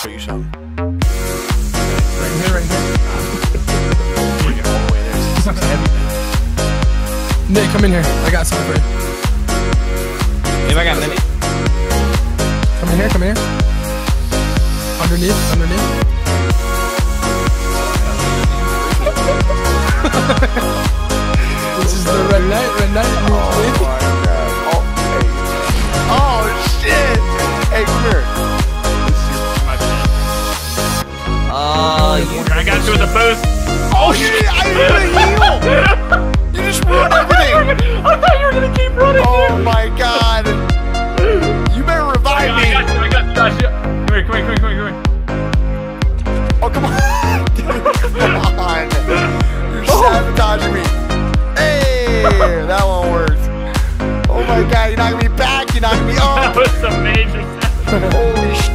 show you something. Right here, right here. It's not heavy. Nick, come in here. I got something for you. If I got many. Come in here, come in here. Underneath, underneath. This is the red light, red light. Oh my god. Oh, hey. Oh shit. Hey, come here. Oh, I got you with the boost. Oh shit, I didn't heal. You just ruined everything. I thought you were gonna keep running. Oh my god. You better revive me. I got you. Come here, come here, come here, come here, come here. Oh, come on. Come on. You're sabotaging me. Hey, that one worked. Oh my god, you're knocking me back. You're knocking me That up. was some major. Holy shit.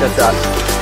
Good shot.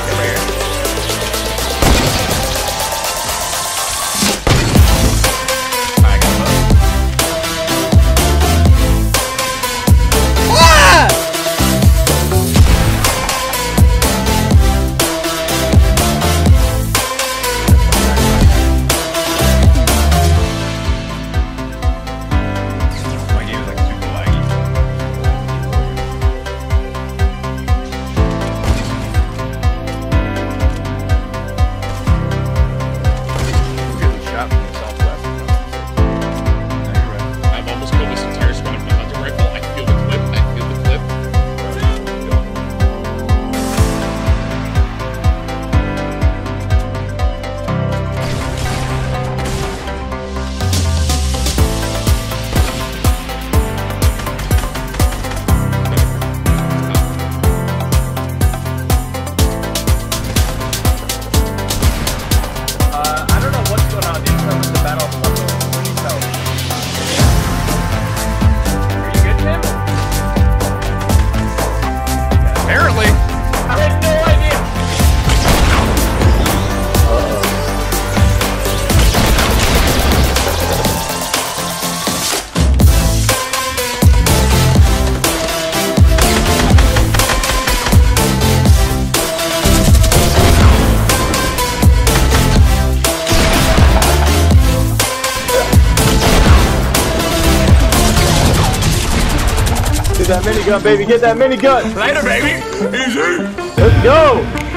I've almost killed this entire squad with my hunting rifle. I feel the clip. I feel the clip. I don't know what's going on. These numbers the battle of Pluto. Please help. Are you good, Tim? Apparently. I had no idea. Get that minigun, baby. Get that minigun. Later, baby. Easy. Let's go.